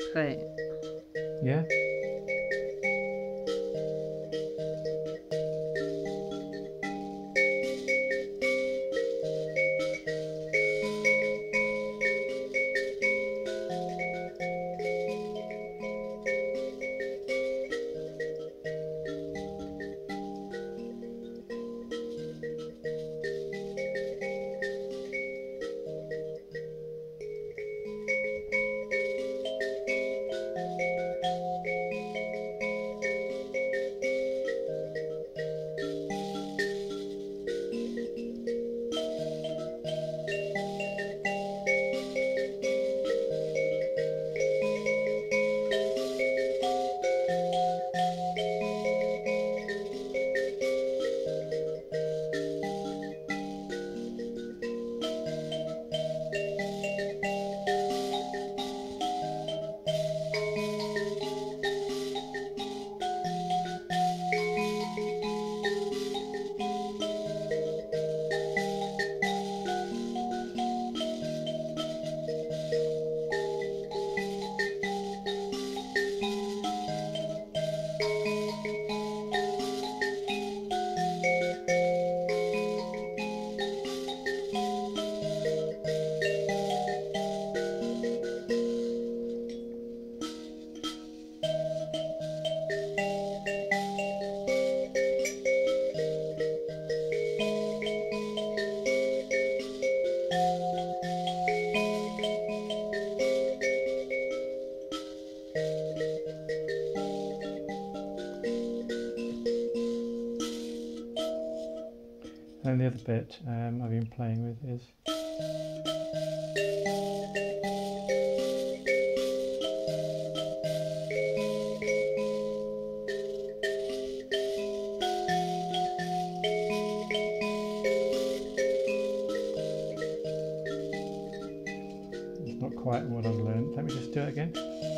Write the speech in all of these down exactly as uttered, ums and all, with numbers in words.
Right. Yeah? And the other bit um, I've been playing with is it's not quite what I've learned. Let me just do it again.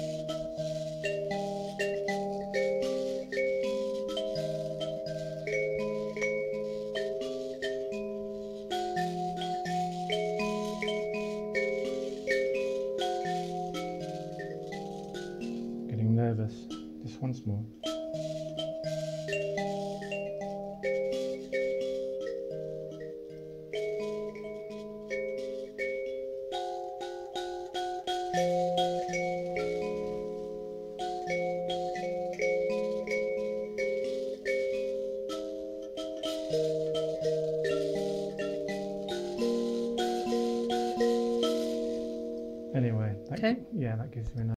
Getting nervous. Just once more. Anyway, that, Okay. yeah, that gives me an